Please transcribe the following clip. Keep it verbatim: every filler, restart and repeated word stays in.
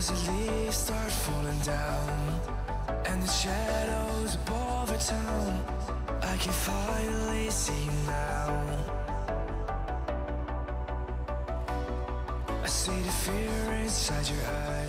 As the leaves start falling down and the shadows above our town, I can finally see you now. I see the fear inside your eyes.